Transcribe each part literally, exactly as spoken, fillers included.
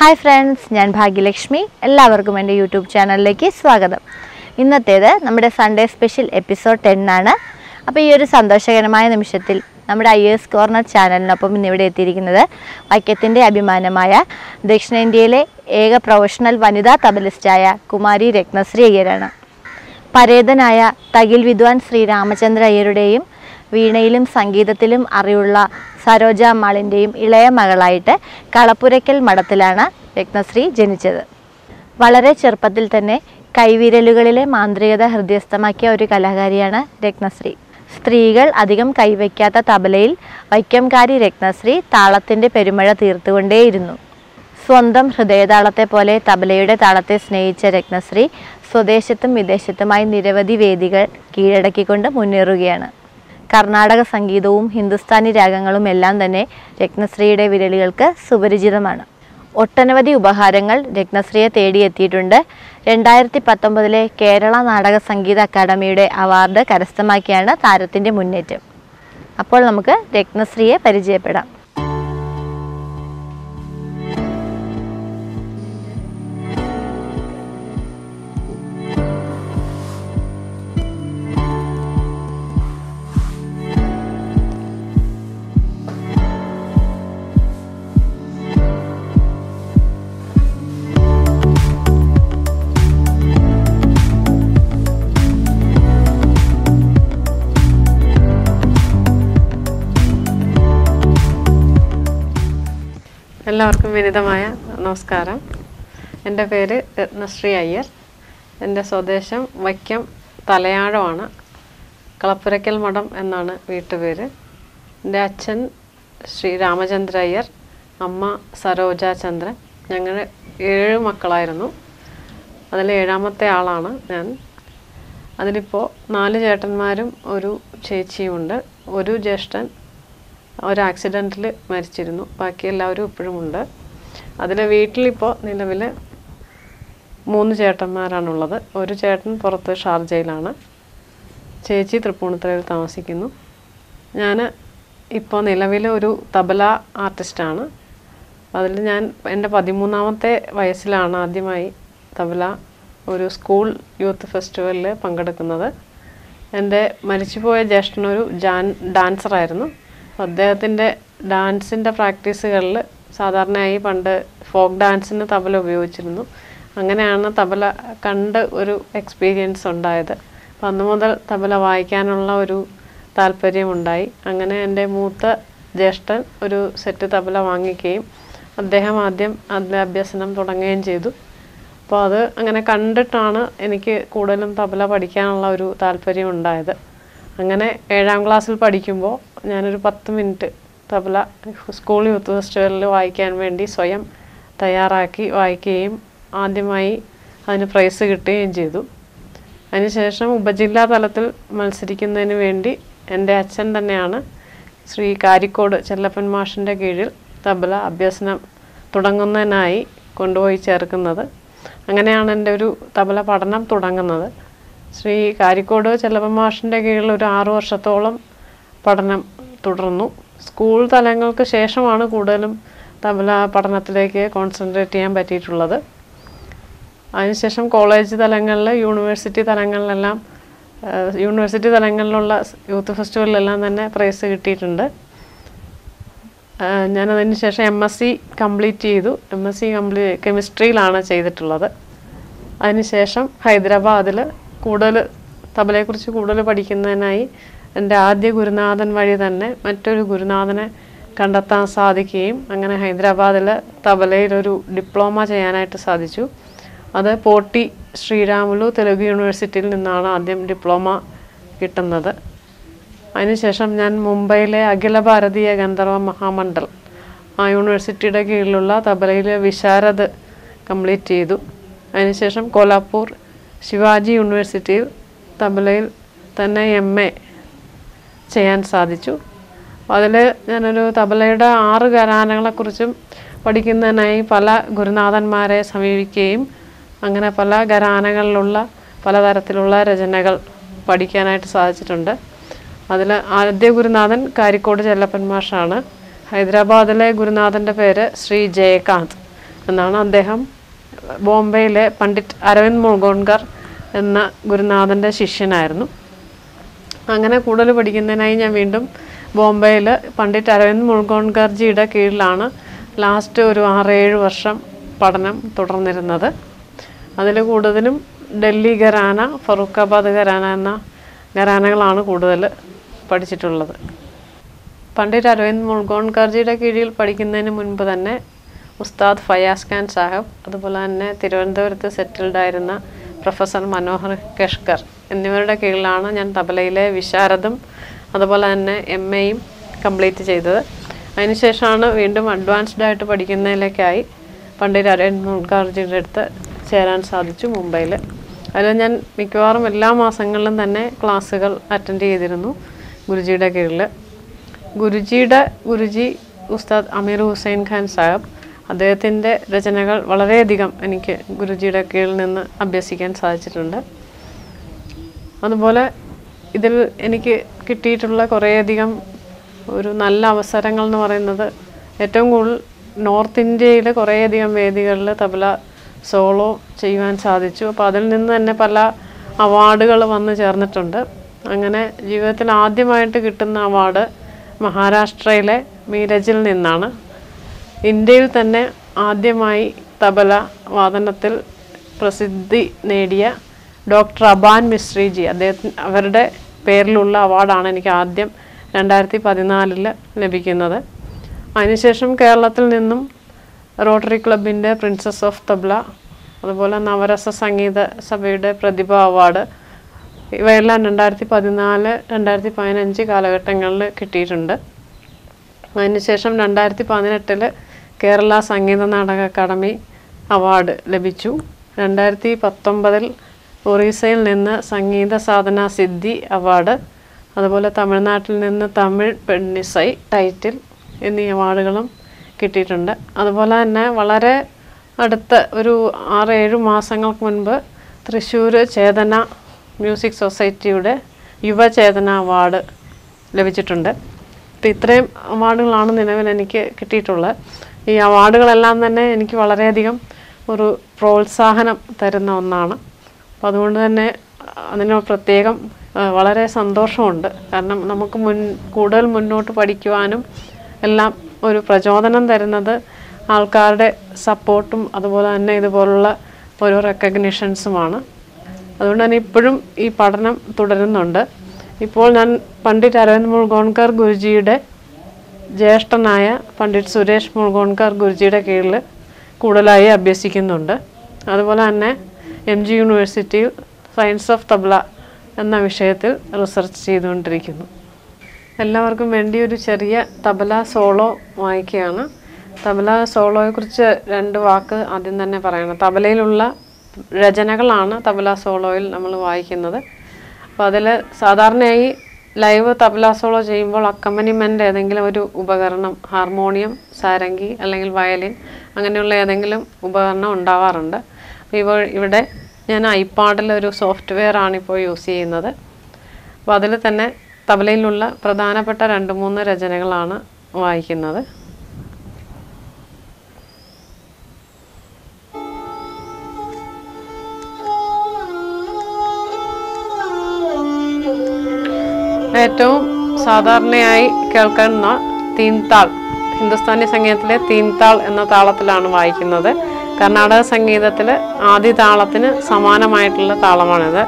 Hi friends, ഞാൻ ഭാഗ്യലക്ഷ്മി. എല്ലാവർക്കും എൻ്റെ യൂട്യൂബ് ചാനലിലേക്ക് സ്വാഗതം. ഇന്നത്തേത് നമ്മുടെ സൺഡേ സ്പെഷ്യൽ എപ്പിസോഡ് ടെൻ ആണ്. അപ്പോൾ ഈ ഒരു സന്തോഷകരമായ നിമിഷത്തിൽ നമ്മുടെ ഐ എസ് കോർണർ ചാനലിനൊപ്പം ഇന്നിവിടെ എത്തിയിരിക്കുന്നത് വൈക്കത്തിൻ്റെ അഭിമാനമായ ദക്ഷിണേന്ത്യയിലെ ഏക പ്രൊഫഷണൽ വനിതാ തബലിസ്റ്റായ കുമാരി രത്നശ്രീ അയ്യരാണ്. പരേതനായ തകിൽ വിദ്വാൻ ശ്രീ രാമചന്ദ്ര അയ്യരുടെയും വീണയിലും സംഗീതത്തിലും അറിവുള്ള സരോജ അമ്മാളിൻ്റെയും ഇളയ മകളായിട്ട് കളപ്പുരയ്ക്കൽ മഠത്തിലാണ് രത്നശ്രീ ജനിച്ചത്. വളരെ ചെറുപ്പത്തിൽ തന്നെ കൈവിരലുകളിലെ മാന്ത്രികത ഹൃദയസ്ഥമാക്കിയ ഒരു കലാകാരിയാണ് രത്നശ്രീ. സ്ത്രീകൾ അധികം കൈവയ്ക്കാത്ത തബലയിൽ വൈക്കംകാരി രത്നശ്രീ താളത്തിൻ്റെ പെരുമഴ തീർത്തുകൊണ്ടേയിരുന്നു. സ്വന്തം ഹൃദയതാളത്തെ പോലെ തബലയുടെ താളത്തെ സ്നേഹിച്ച രത്നശ്രീ സ്വദേശത്തും വിദേശത്തുമായി നിരവധി വേദികൾ കീഴടക്കിക്കൊണ്ട് മുന്നേറുകയാണ്. കർണാടക സംഗീതവും ഹിന്ദുസ്ഥാനി രാഗങ്ങളും എല്ലാം തന്നെ രത്നശ്രീയുടെ വിരലുകൾക്ക് സുപരിചിതമാണ്. ഒട്ടനവധി ഉപഹാരങ്ങൾ രത്നശ്രീയെ തേടിയെത്തിയിട്ടുണ്ട്. രണ്ടായിരത്തി പത്തൊമ്പതിലെ കേരള നാടക സംഗീത അക്കാദമിയുടെ അവാർഡ് കരസ്ഥമാക്കിയാണ് താരത്തിൻ്റെ മുന്നേറ്റം. അപ്പോൾ നമുക്ക് രത്നശ്രീയെ പരിചയപ്പെടാം. എല്ലാവർക്കും വിനീതമായ നമസ്കാരം. എൻ്റെ പേര് രത്നശ്രീ അയ്യർ. എൻ്റെ സ്വദേശം വൈക്കം തലയാഴമാണ്. കളപ്പുരയ്ക്കൽ മഠം എന്നാണ് വീട്ടുപേര്. എൻ്റെ അച്ഛൻ ശ്രീ രാമചന്ദ്ര അയ്യർ, അമ്മ സരോജ ചന്ദ്രൻ. ഞങ്ങൾ ഏഴ് മക്കളായിരുന്നു. അതിൽ ഏഴാമത്തെ ആളാണ് ഞാൻ. അതിലിപ്പോൾ നാല് ചേട്ടന്മാരും ഒരു ചേച്ചിയുമുണ്ട്. ഒരു ജ്യേഷ്ഠൻ ഒരു ആക്സിഡൻറ്റിൽ മരിച്ചിരുന്നു. ബാക്കി എല്ലാവരും ഇപ്പോഴും ഉണ്ട്. അതിൽ വീട്ടിലിപ്പോൾ നിലവിൽ മൂന്ന് ചേട്ടന്മാരാണുള്ളത്. ഒരു ചേട്ടൻ പുറത്ത് ഷാർജയിലാണ്, ചേച്ചി തൃപ്പൂണിത്തുറയിൽ താമസിക്കുന്നു. ഞാൻ ഇപ്പോൾ നിലവിൽ ഒരു തബല ആർട്ടിസ്റ്റാണ്. അതിൽ ഞാൻ എൻ്റെ പതിമൂന്നാമത്തെ വയസ്സിലാണ് ആദ്യമായി തബല ഒരു സ്കൂൾ യൂത്ത് ഫെസ്റ്റിവലിൽ പങ്കെടുക്കുന്നത്. എൻ്റെ മരിച്ചുപോയ ജ്യേഷ്ഠനൊരു ജാൻ ഡാൻസറായിരുന്നു. അദ്ദേഹത്തിൻ്റെ ഡാൻസിൻ്റെ പ്രാക്ടീസുകളിൽ സാധാരണയായി പണ്ട് ഫോക്ക് ഡാൻസിന് തബല ഉപയോഗിച്ചിരുന്നു. അങ്ങനെയാണ് തബല കണ്ട് ഒരു എക്സ്പീരിയൻസ് ഉണ്ടായത്. അപ്പം അന്ന് മുതൽ തബല വായിക്കാനുള്ള ഒരു താല്പര്യമുണ്ടായി. അങ്ങനെ എൻ്റെ മൂത്ത ജ്യേഷ്ഠൻ ഒരു സെറ്റ് തബല വാങ്ങിക്കുകയും അദ്ദേഹം ആദ്യം അതിലെ അഭ്യസനം തുടങ്ങുകയും ചെയ്തു. അപ്പോൾ അത് അങ്ങനെ കണ്ടിട്ടാണ് എനിക്ക് കൂടുതലും തബല പഠിക്കാനുള്ള ഒരു താല്പര്യം ഉണ്ടായത്. അങ്ങനെ ഏഴാം ക്ലാസ്സിൽ പഠിക്കുമ്പോൾ ഞാനൊരു പത്ത് മിനിറ്റ് തബല സ്കൂൾ യൂത്ത് ഫെസ്റ്റിവലിൽ വായിക്കാൻ വേണ്ടി സ്വയം തയ്യാറാക്കി വായിക്കുകയും ആദ്യമായി അതിന് പ്രൈസ് കിട്ടുകയും ചെയ്തു. അതിനുശേഷം ഉപജില്ലാ തലത്തിൽ മത്സരിക്കുന്നതിന് വേണ്ടി എൻ്റെ അച്ഛൻ തന്നെയാണ് ശ്രീ കാരിക്കോട് ചെല്ലപ്പൻ മാഷിൻ്റെ കീഴിൽ തബല അഭ്യസനം തുടങ്ങുന്നതിനായി കൊണ്ടുപോയി ചേർക്കുന്നത്. അങ്ങനെയാണ് എൻ്റെ ഒരു തബല പഠനം തുടങ്ങുന്നത്. ശ്രീ കാരിക്കോട് ചെല്ലപ്പൻ മാഷിൻ്റെ കീഴിൽ ഒരു ആറു വർഷത്തോളം പഠനം തുടർന്നു. സ്കൂൾ തലങ്ങൾക്ക് ശേഷമാണ് കൂടുതലും തബല പഠനത്തിലേക്ക് കോൺസെൻട്രേറ്റ് ചെയ്യാൻ പറ്റിയിട്ടുള്ളത്. അതിനുശേഷം കോളേജ് തലങ്ങളിൽ, യൂണിവേഴ്സിറ്റി തലങ്ങളിലെല്ലാം യൂണിവേഴ്സിറ്റി തലങ്ങളിലുള്ള യൂത്ത് ഫെസ്റ്റിവലിലെല്ലാം തന്നെ പ്രൈസ് കിട്ടിയിട്ടുണ്ട്. ഞാനതിന് ശേഷം എം എസ് സി കംപ്ലീറ്റ് ചെയ്തു. എം എസ് സി കംപ്ലീ കെമിസ്ട്രിയിലാണ് ചെയ്തിട്ടുള്ളത്. അതിനുശേഷം ഹൈദരാബാദിൽ കൂടുതൽ തബലയെക്കുറിച്ച് കൂടുതൽ പഠിക്കുന്നതിനായി എൻ്റെ ആദ്യ ഗുരുനാഥൻ വഴി തന്നെ മറ്റൊരു ഗുരുനാഥനെ കണ്ടെത്താൻ സാധിക്കുകയും അങ്ങനെ ഹൈദരാബാദിൽ തബലയിലൊരു ഡിപ്ലോമ ചെയ്യാനായിട്ട് സാധിച്ചു. അത് പോട്ടി ശ്രീരാമുലു തെലുഗു യൂണിവേഴ്സിറ്റിയിൽ നിന്നാണ് ആദ്യം ഡിപ്ലോമ കിട്ടുന്നത്. അതിനുശേഷം ഞാൻ മുംബൈയിലെ അഖില ഭാരതീയ ഗന്ധർവ മഹാമണ്ഡൽ ആ യൂണിവേഴ്സിറ്റിയുടെ കീഴിലുള്ള തബലയിൽ വിശാരദ് കംപ്ലീറ്റ് ചെയ്തു. അതിനുശേഷം കോലാപ്പൂർ ശിവാജി യൂണിവേഴ്സിറ്റിയിൽ തബലയിൽ തന്നെ എം എ ചെയ്യാൻ സാധിച്ചു. അതിൽ ഞാനൊരു തബലയുടെ ആറ് ഘരാനകളെക്കുറിച്ചും പഠിക്കുന്നതിനായി പല ഗുരുനാഥന്മാരെ സമീപിക്കുകയും അങ്ങനെ പല ഘരാനകളിലുള്ള പലതരത്തിലുള്ള രചനകൾ പഠിക്കാനായിട്ട് സാധിച്ചിട്ടുണ്ട്. അതിൽ ആദ്യ ഗുരുനാഥൻ കാരിക്കോട് ചെല്ലപ്പൻ മാഷാണ്. ഹൈദരാബാദിലെ ഗുരുനാഥൻ്റെ പേര് ശ്രീ ജയകാന്ത്. എന്നാണ്. അദ്ദേഹം ബോംബെയിലെ പണ്ഡിറ്റ് അരവിന്ദ് മുൾഗോൺകർ എന്ന ഗുരുനാഥൻ്റെ ശിഷ്യനായിരുന്നു. അങ്ങനെ കൂടുതൽ പഠിക്കുന്നതിനായി ഞാൻ വീണ്ടും ബോംബെയിൽ പണ്ഡിറ്റ് അരവിന്ദ് മുൾഗോൺകർജിയുടെ കീഴിലാണ് ലാസ്റ്റ് ഒരു ആറേഴ് വർഷം പഠനം തുടർന്നിരുന്നത്. അതിൽ കൂടുതലും ഡൽഹി ഘരാന, ഫറൂഖാബാദ് ഘരാന എന്ന ഘരാനകളാണ് കൂടുതൽ പഠിച്ചിട്ടുള്ളത്. പണ്ഡിറ്റ് അരവിന്ദ് മുൾഗോൺകർജിയുടെ കീഴിൽ പഠിക്കുന്നതിന് മുൻപ് തന്നെ ഉസ്താദ് ഫയാസ് ഖാൻ സാഹബ്, അതുപോലെ തന്നെ തിരുവനന്തപുരത്ത് സെറ്റിൽഡായിരുന്ന പ്രൊഫസർ മനോഹർ കെഷ്കർ എന്നിവരുടെ കീഴിലാണ് ഞാൻ തബലയിലെ വിശാരദും അതുപോലെ തന്നെ എം എയും കംപ്ലീറ്റ് ചെയ്തത്. അതിനുശേഷമാണ് വീണ്ടും അഡ്വാൻസ്ഡ് ആയിട്ട് പഠിക്കുന്നതിലേക്കായി പണ്ഡിറ്റ് അരവിന്ദ് മുൾഗോൺകർജിയുടെ അടുത്ത് ചേരാൻ സാധിച്ചു മുംബൈയിൽ. അതിൽ ഞാൻ മിക്കവാറും എല്ലാ മാസങ്ങളിലും തന്നെ ക്ലാസ്സുകൾ അറ്റൻഡ് ചെയ്തിരുന്നു ഗുരുജിയുടെ കീഴിൽ. ഗുരുജിയുടെ ഗുരുജി ഉസ്താദ് അമീർ ഹുസൈൻ ഖാൻ സാഹബ്, അദ്ദേഹത്തിൻ്റെ രചനകൾ വളരെയധികം എനിക്ക് ഗുരുജിയുടെ കീഴിൽ നിന്ന് അഭ്യസിക്കാൻ സാധിച്ചിട്ടുണ്ട്. അതുപോലെ ഇതിൽ എനിക്ക് കിട്ടിയിട്ടുള്ള കുറേയധികം ഒരു നല്ല അവസരങ്ങൾ എന്ന് പറയുന്നത് ഏറ്റവും കൂടുതൽ നോർത്ത് ഇന്ത്യയിൽ കുറേയധികം വേദികളിൽ തബല സോളോ ചെയ്യുവാൻ സാധിച്ചു. അപ്പോൾ അതിൽ നിന്ന് തന്നെ പല അവാർഡുകൾ വന്നു ചേർന്നിട്ടുണ്ട്. അങ്ങനെ ജീവിതത്തിൽ ആദ്യമായിട്ട് കിട്ടുന്ന അവാർഡ് മഹാരാഷ്ട്രയിലെ മീരജിൽ നിന്നാണ്. ഇന്ത്യയിൽ തന്നെ ആദ്യമായി തബല വാദനത്തിൽ പ്രസിദ്ധി നേടിയ ഡോക്ടർ അബാൻ മിശ്രിജി, അദ്ദേഹത്തിന് അവരുടെ പേരിലുള്ള അവാർഡാണ് എനിക്ക് ആദ്യം രണ്ടായിരത്തി പതിനാലിൽ ലഭിക്കുന്നത്. അതിനുശേഷം കേരളത്തിൽ നിന്നും റോട്ടറി ക്ലബിൻ്റെ പ്രിൻസസ് ഓഫ് തബ്ല, അതുപോലെ നവരസ സംഗീത സഭയുടെ പ്രതിഭ അവാർഡ്, ഇവയെല്ലാം രണ്ടായിരത്തി പതിനാല് രണ്ടായിരത്തി പതിനഞ്ച് കാലഘട്ടങ്ങളിൽ കിട്ടിയിട്ടുണ്ട്. അതിനുശേഷം രണ്ടായിരത്തി പതിനെട്ടിൽ കേരള സംഗീത നാടക അക്കാദമി അവാർഡ് ലഭിച്ചു. രണ്ടായിരത്തി പത്തൊമ്പതിൽ ഒറീസയിൽ നിന്ന് സംഗീത സാധന സിദ്ധി അവാർഡ്, അതുപോലെ തമിഴ്നാട്ടിൽ നിന്ന് തമിഴ് പെണ്ണിസൈ ടൈറ്റിൽ എന്നീ അവാർഡുകളും കിട്ടിയിട്ടുണ്ട്. അതുപോലെ തന്നെ വളരെ അടുത്ത ഒരു ആറ് ഏഴ് മാസങ്ങൾക്ക് മുൻപ് തൃശ്ശൂർ ചേതന മ്യൂസിക് സൊസൈറ്റിയുടെ യുവചേതന അവാർഡ് ലഭിച്ചിട്ടുണ്ട്. അപ്പോൾ ഇത്രയും അവാർഡുകളാണ് നിലവിൽ എനിക്ക് കിട്ടിയിട്ടുള്ളത്. ഈ അവാർഡുകളെല്ലാം തന്നെ എനിക്ക് വളരെയധികം ഒരു പ്രോത്സാഹനം തരുന്ന ഒന്നാണ്. അപ്പോൾ അതുകൊണ്ട് തന്നെ അതിന് പ്രത്യേകം വളരെ സന്തോഷമുണ്ട്. കാരണം നമുക്ക് മുൻ കൂടുതൽ മുന്നോട്ട് പഠിക്കുവാനും എല്ലാം ഒരു പ്രചോദനം തരുന്നത് ആൾക്കാരുടെ സപ്പോർട്ടും അതുപോലെ തന്നെ ഇതുപോലുള്ള ഓരോ റെക്കഗ്നിഷൻസുമാണ്. അതുകൊണ്ട് തന്നെ ഇപ്പോഴും ഈ പഠനം തുടരുന്നുണ്ട്. ഇപ്പോൾ ഞാൻ പണ്ഡിറ്റ് അരവിന്ദ് മുൾഗോൺകർ ഗുരുജിയുടെ ജ്യേഷ്ഠനായ പണ്ഡിറ്റ് സുരേഷ് മുൾഗോൺകർ ഗുരുജിയുടെ കീഴിൽ കൂടുതലായി അഭ്യസിക്കുന്നുണ്ട്. അതുപോലെ തന്നെ എം ജി യൂണിവേഴ്സിറ്റിയിൽ സയൻസ് ഓഫ് തബ്ല എന്ന വിഷയത്തിൽ റിസർച്ച് ചെയ്തുകൊണ്ടിരിക്കുന്നു. എല്ലാവർക്കും വേണ്ടി ഒരു ചെറിയ തബല സോളോ വായിക്കുകയാണ്. തബല സോളോയെക്കുറിച്ച് രണ്ട് വാക്ക് ആദ്യം തന്നെ പറയണം. തബലയിലുള്ള രചനകളാണ് തബല സോളോയിൽ നമ്മൾ വായിക്കുന്നത്. അപ്പോൾ അതിൽ സാധാരണയായി ലൈവ് തബല സോളോ ചെയ്യുമ്പോൾ അക്കമ്പനിമെൻ്റ് ഏതെങ്കിലും ഒരു ഉപകരണം, ഹാർമോണിയം, സാരംഗി അല്ലെങ്കിൽ വയലിൻ അങ്ങനെയുള്ള ഏതെങ്കിലും ഉപകരണം ഉണ്ടാവാറുണ്ട്. ഇപ്പോൾ ഇവിടെ ഞാൻ ഐപാഡിൽ ഒരു സോഫ്റ്റ്വെയർ ആണ് ഇപ്പോൾ യൂസ് ചെയ്യുന്നത്. അപ്പോൾ അതിൽ തന്നെ തബലയിലുള്ള പ്രധാനപ്പെട്ട രണ്ട് മൂന്ന് രചനകളാണ് വായിക്കുന്നത്. ഏറ്റവും സാധാരണയായി കേൾക്കുന്ന തീൻതാൾ, ഹിന്ദുസ്ഥാനി സംഗീതത്തിലെ തീൻതാൾ എന്ന താളത്തിലാണ് വായിക്കുന്നത്. കർണാടക സംഗീതത്തിൽ ആദ്യ താളത്തിന് സമാനമായിട്ടുള്ള താളമാണിത്.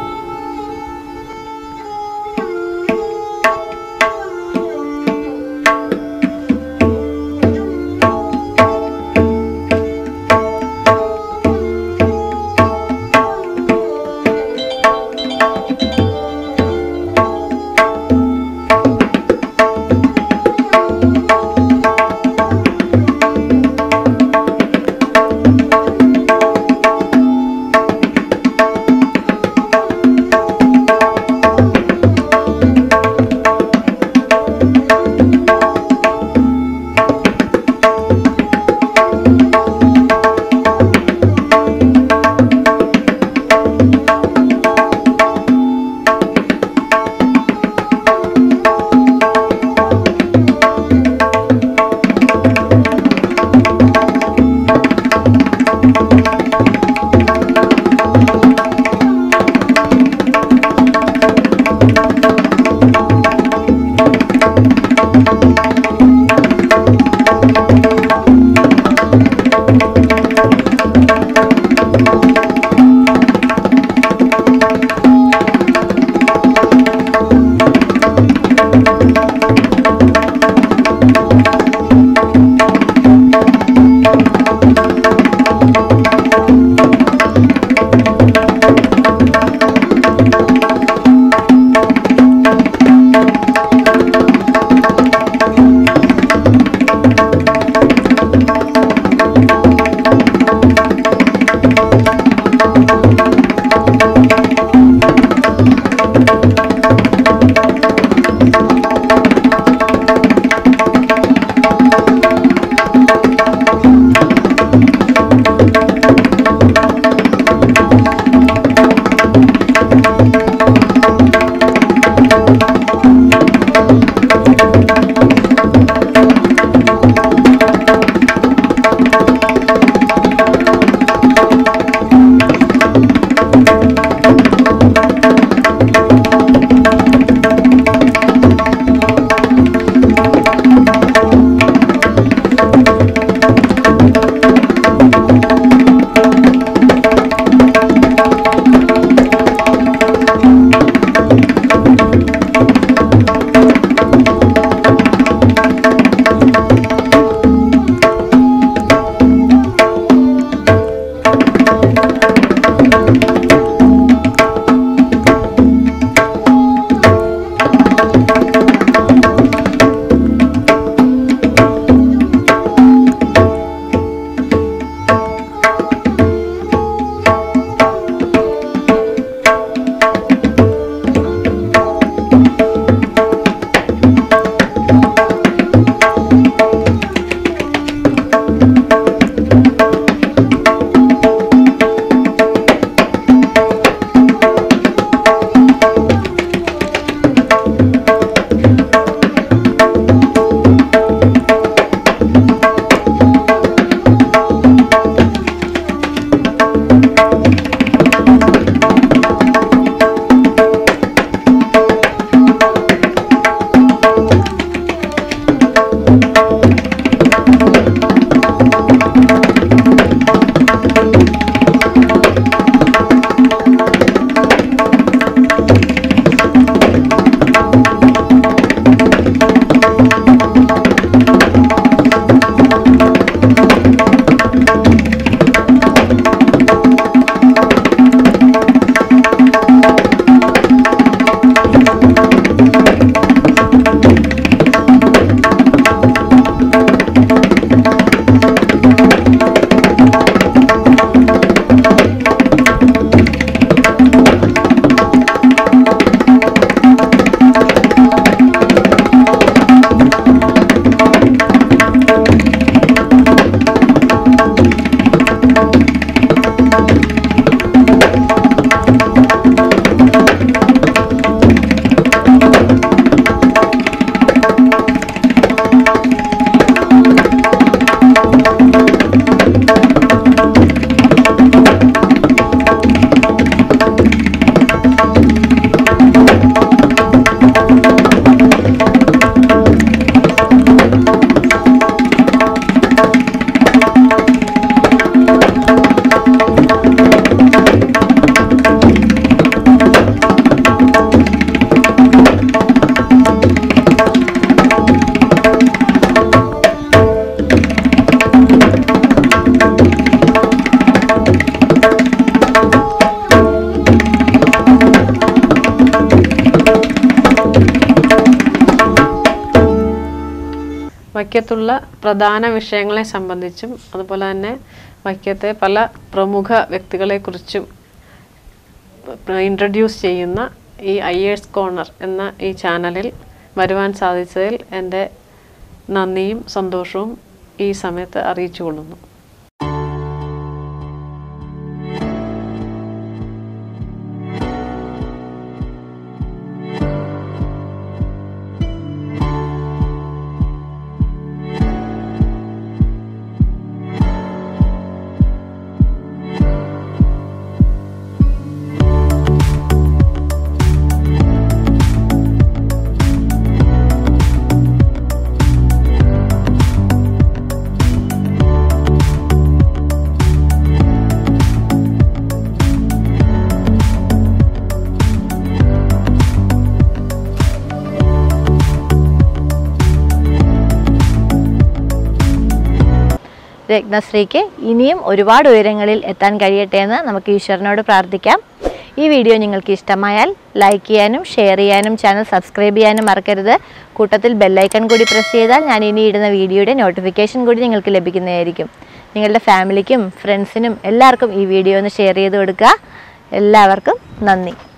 വൈക്കത്തുള്ള പ്രധാന വിഷയങ്ങളെ സംബന്ധിച്ചും അതുപോലെ തന്നെ വൈക്കത്തെ പല പ്രമുഖ വ്യക്തികളെക്കുറിച്ചും ഇൻട്രൊഡ്യൂസ് ചെയ്യുന്ന ഈ അയ്യേഴ്സ് കോർണർ എന്ന ഈ ചാനലിൽ വരുവാൻ സാധിച്ചതിൽ എൻ്റെ നന്ദിയും സന്തോഷവും ഈ സമയത്ത് അറിയിച്ചു കൊള്ളുന്നു. രത്നശ്രീക്ക് ഇനിയും ഒരുപാട് ഉയരങ്ങളിൽ എത്താൻ കഴിയട്ടെ എന്ന് നമുക്ക് ഈശ്വരനോട് പ്രാർത്ഥിക്കാം. ഈ വീഡിയോ നിങ്ങൾക്ക് ഇഷ്ടമായാൽ ലൈക്ക് ചെയ്യാനും ഷെയർ ചെയ്യാനും ചാനൽ സബ്സ്ക്രൈബ് ചെയ്യാനും മറക്കരുത്. കൂട്ടത്തിൽ ബെല്ലൈക്കൺ കൂടി പ്രസ് ചെയ്താൽ ഞാൻ ഇനി ഇടുന്ന വീഡിയോയുടെ നോട്ടിഫിക്കേഷൻ കൂടി നിങ്ങൾക്ക് ലഭിക്കുന്നതായിരിക്കും. നിങ്ങളുടെ ഫാമിലിക്കും ഫ്രണ്ട്സിനും എല്ലാവർക്കും ഈ വീഡിയോ ഒന്ന് ഷെയർ ചെയ്ത് കൊടുക്കുക. എല്ലാവർക്കും നന്ദി.